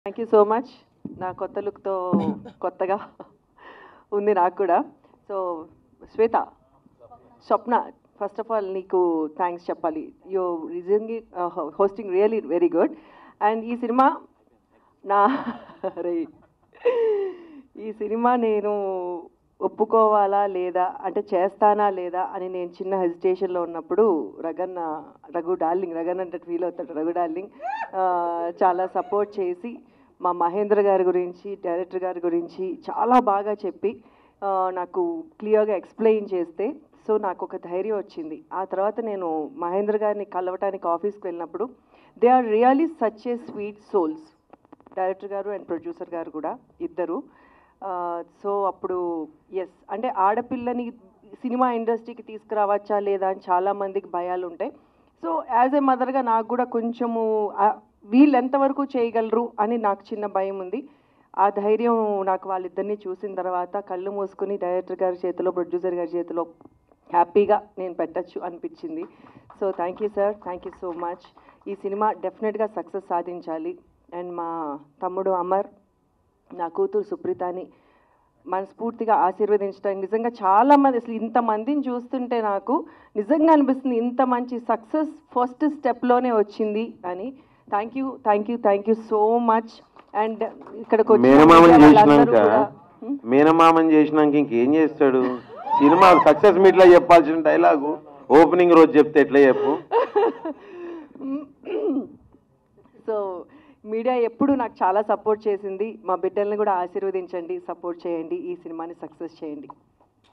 Thank you so much. నా కొత్త లుక్తో కొత్తగా ఉంది నాకు కూడా. So Shweta, Swapna, first of all నీకు థ్యాంక్స్ చెప్పాలి. You recently hosting really very good. And ఈ సినిమా నా ఈ సినిమా నేను ఒప్పుకోవాలా లేదా అంటే చేస్తానా లేదా అని నేను చిన్న హెజిటేషన్లో ఉన్నప్పుడు రఘు డార్లింగ్, రఘన్ అంటే ఫీల్ అవుతాడు, రఘు డార్లింగ్ చాలా సపోర్ట్ చేసి మా మహేంద్ర గారి గురించి, డైరెక్టర్ గారి గురించి చాలా బాగా చెప్పి నాకు క్లియర్గా ఎక్స్ప్లెయిన్ చేస్తే సో నాకు ఒక ధైర్యం వచ్చింది. ఆ తర్వాత నేను మహేంద్ర గారిని కలవటానికి ఆఫీస్కి వెళ్ళినప్పుడు they are really such a sweet souls, director గారు అండ్ ప్రొడ్యూసర్ గారు కూడా ఇద్దరు. సో అప్పుడు ఎస్ అంటే ఆడపిల్లని సినిమా ఇండస్ట్రీకి తీసుకురావచ్చా లేదా అని చాలామందికి భయాలు ఉంటాయి. సో యాజ్ ఏ మదర్గా నాకు కూడా కొంచెము వీళ్ళు ఎంతవరకు చేయగలరు అని నాకు చిన్న భయం ఉంది. ఆ ధైర్యం నాకు వాళ్ళిద్దరినీ చూసిన తర్వాత కళ్ళు మూసుకుని డైరెక్టర్ గారి చేతిలో, ప్రొడ్యూసర్ గారి చేతిలో హ్యాపీగా నేను పెట్టచ్చు అనిపించింది. So thank you sir, thank you so much. ఈ సినిమా డెఫినెట్గా సక్సెస్ సాధించాలి. అండ్ మా తమ్ముడు అమర్, నా కూతురు సుప్రీతని మనస్ఫూర్తిగా ఆశీర్వదించడానికి నిజంగా చాలామంది, అసలు ఇంతమందిని చూస్తుంటే నాకు నిజంగా అనిపిస్తుంది ఇంత మంచి సక్సెస్ ఫస్ట్ స్టెప్లోనే వచ్చింది అని. Thank you, thank you, thank you so much. And ఇక్కడికి మేనమామని చేసినాక ఇంకేం చేస్తాడు? సినిమా సక్సెస్ మీట్లో చెప్పాల్సిన డైలాగు ఓపెనింగ్ రోజు చెప్తే ఎట్లా చెప్పు? సో మీడియా ఎప్పుడు నాకు చాలా సపోర్ట్ చేసింది. మా బిడ్డల్ని కూడా ఆశీర్వదించండి, సపోర్ట్ చేయండి, ఈ సినిమాని సక్సెస్ చేయండి.